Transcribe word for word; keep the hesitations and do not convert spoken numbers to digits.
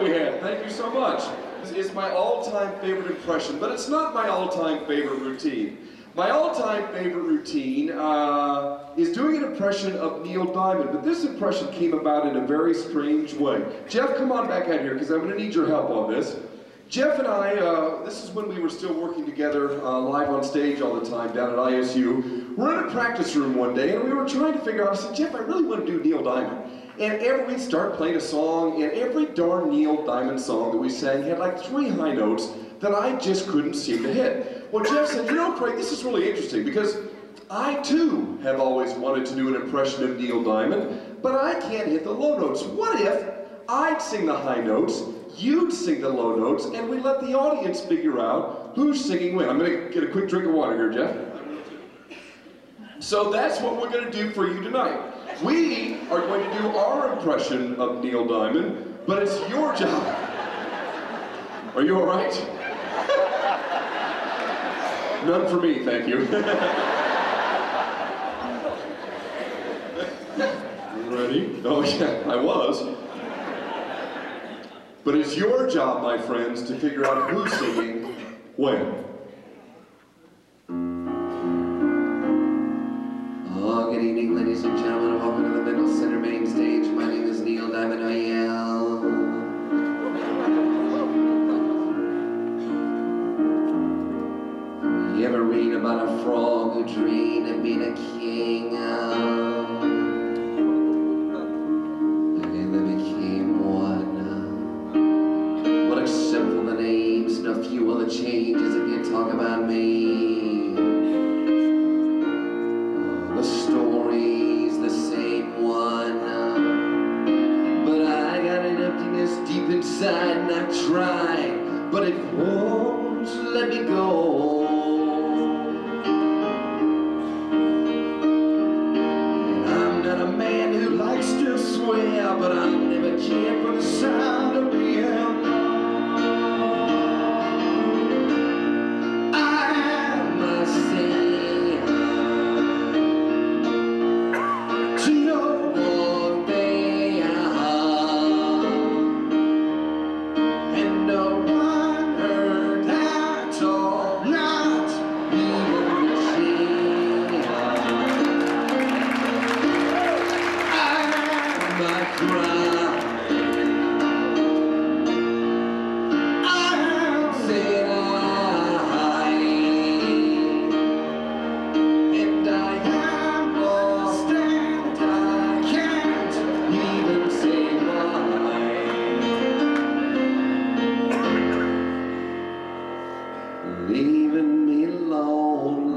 we had. Thank you so much. It's my all-time favorite impression, but it's not my all-time favorite routine. My all-time favorite routine uh, is doing an impression of Neil Diamond, but this impression came about in a very strange way. Jeff, come on back out here, because I'm going to need your help on this. Jeff and I, uh, this is when we were still working together uh, live on stage all the time down at I S U. We're in a practice room one day, and we were trying to figure out, I said, Jeff, I really want to do Neil Diamond. And every, we start playing a song, and every darn Neil Diamond song that we sang had like three high notes that I just couldn't seem to hit. Well, Jeff said, you know, Craig, this is really interesting, because I, too, have always wanted to do an impression of Neil Diamond, but I can't hit the low notes. What if I'd sing the high notes, you'd sing the low notes, and we let the audience figure out who's singing when? I'm going to get a quick drink of water here, Jeff. So that's what we're going to do for you tonight. We are going to do our impression of Neil Diamond, but it's your job. Are you all right? None for me, thank you. Ready? Oh yeah, I was. But it's your job, my friends, to figure out who's singing when. Oh, good evening, ladies and gentlemen. Welcome to the Middle Center main stage. My name is Neil Diamond. I am. You ever read about a frog who dreamed of being a king? And they became one. Well, except for the names, no few of the changes if you talk about me. The story's the same one, but I got an emptiness deep inside, and I've tried, but it won't let me go. And I'm not a man who likes to swear, but I'll never care for the sound of the hell. I must say, leaving me alone.